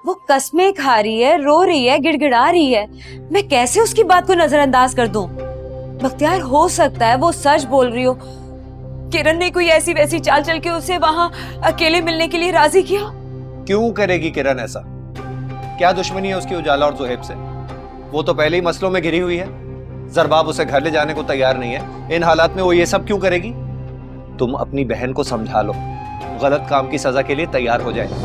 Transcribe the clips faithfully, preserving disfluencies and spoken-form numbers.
वो कस्में खा रही है, रो रही है, गिड़गिड़ा रही है, मैं कैसे उसकी बात को नजरअंदाज कर दूं? बख्तियार, हो सकता है वो सच बोल रही हो। किरण ने कोई ऐसी वैसी चाल चल के उसे वहां अकेले मिलने के लिए राजी किया। क्यों करेगी किरण ऐसा? क्या दुश्मनी है उसकी उजाला और ज़ुहैब से? वो तो पहले ही मसलों में घिरी हुई है। ज़रबाब उसे घर ले जाने को तैयार नहीं है। इन हालात में वो ये सब क्यों करेगी? तुम अपनी बहन को समझा लो, गलत काम की सजा के लिए तैयार हो जाए।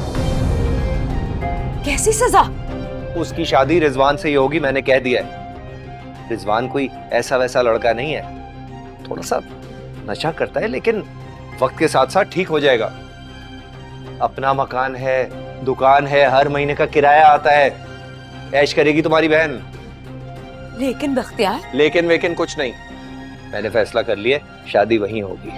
कैसी सजा? उसकी शादी रिजवान से ही होगी, मैंने कह दिया है। रिजवान कोई ऐसा वैसा लड़का नहीं है, थोड़ा सा नशा करता है, लेकिन वक्त के साथ साथ ठीक हो जाएगा। अपना मकान है, दुकान है, हर महीने का किराया आता है, ऐश करेगी तुम्हारी बहन। लेकिन बख्तियार, लेकिन वेकिन कुछ नहीं, मैंने फैसला कर लिया, शादी वहीं होगी।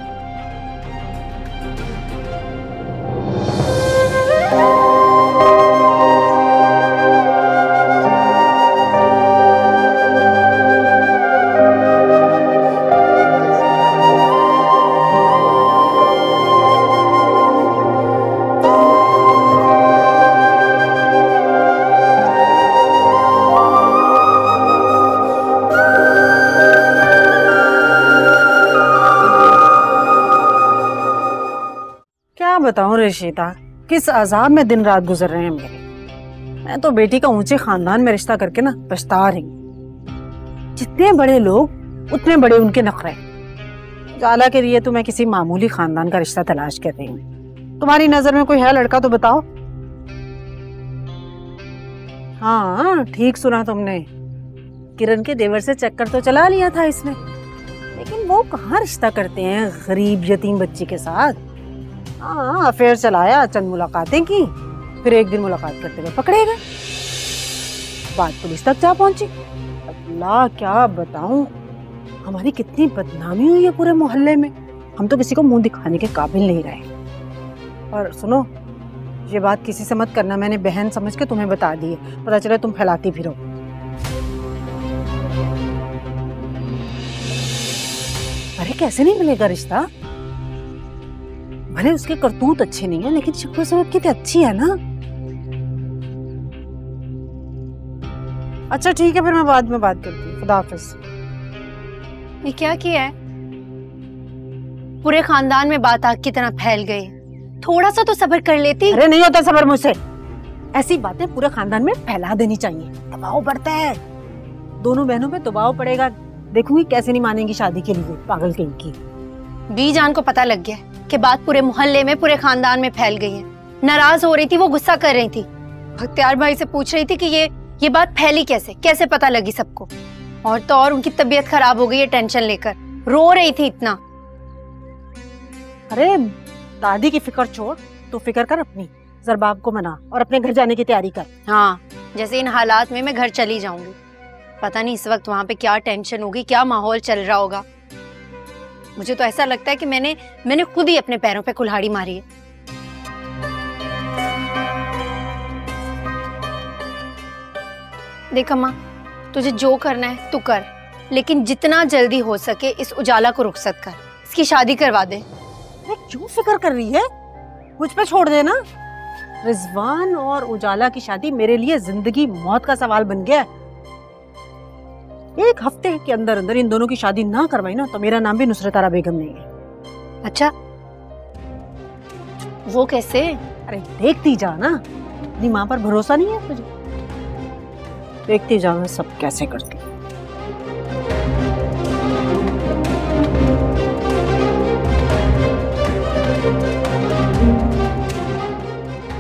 बताऊं रेशिता, किस अजाब में दिन रात गुजर रहे हैं मेरे। मैं तो बेटी का ऊंचे खानदान में रिश्ता करके ना पछता रही। जितने बड़े लोग उतने बड़े उनके नखरे। जाला के लिए तो मैं किसी मामूली खानदान का रिश्ता तलाश कर रही हूँ। तुम्हारी नजर में कोई है लड़का तो बताओ। हाँ, ठीक सुना तुमने, किरण के देवर से चक्कर तो चला लिया था इसने, लेकिन वो कहाँ रिश्ता करते हैं गरीब यतीम बच्ची के साथ। हाँ, अफेयर चलाया, चंद मुलाकातें की, फिर एक दिन मुलाकात करते हुए पकड़े गए। बात पुलिस तक जा पहुंची। अल्लाह, क्या बताऊं, हमारी कितनी बदनामी हुई है पूरे मोहल्ले में। हम तो किसी को मुंह दिखाने के काबिल नहीं रहे। और सुनो, ये बात किसी से मत करना, मैंने बहन समझ के तुम्हें बता दी है, पता चले तुम फैलाती फिरो। अरे कैसे नहीं मिलेगा रिश्ता? भले उसके करतूत अच्छे नहीं है, लेकिन शक्ल सूरत कितनी अच्छी है ना। अच्छा ठीक है, फिर मैं बाद में बात करती हूँ। खुदा हाफिज। ये क्या किया है? पूरे खानदान में बात आग की तरह फैल गई। थोड़ा सा तो सब्र कर लेती। अरे नहीं होता सब्र मुझसे। ऐसी बातें पूरे खानदान में फैला देनी चाहिए, दबाव बढ़ता है। दोनों बहनों पे दबाव पड़ेगा, देखूंगी कैसे नहीं मानेंगी शादी के लिए, पागल कहीं की। बीजान को पता लग गया कि बात पूरे मोहल्ले में, पूरे खानदान में फैल गई है। नाराज हो रही थी, वो गुस्सा कर रही थी। बख्तियार भाई से पूछ रही थी कि ये ये बात फैली कैसे, कैसे पता लगी सबको। और तो और उनकी तबीयत खराब हो गई है टेंशन लेकर, रो रही थी इतना। अरे दादी की फिक्र छोड़, तो फिक्र कर अपनी। ज़रबाब को मना और अपने घर जाने की तैयारी कर। हाँ, जैसे इन हालात में मैं घर चली जाऊंगी। पता नहीं इस वक्त वहां पे क्या टेंशन होगी, क्या माहौल चल रहा होगा। मुझे तो ऐसा लगता है कि मैंने मैंने खुद ही अपने पैरों पे कुल्हाड़ी मारी है। देख अम्मा, तुझे जो करना है तू कर, लेकिन जितना जल्दी हो सके इस उजाला को रुखसत कर, इसकी शादी करवा दे। क्यों फिक्र कर रही है? मुझ पे छोड़ देना। रिजवान और उजाला की शादी मेरे लिए जिंदगी मौत का सवाल बन गया। एक हफ्ते के अंदर अंदर इन दोनों की शादी ना करवाई ना तो मेरा नाम भी नुसरत आरा बेगम नहीं है। अच्छा, वो कैसे? अरे देखती जा ना, अपनी माँ पर भरोसा नहीं है तुझे? देखती जा मैं सब कैसे करती हूँ।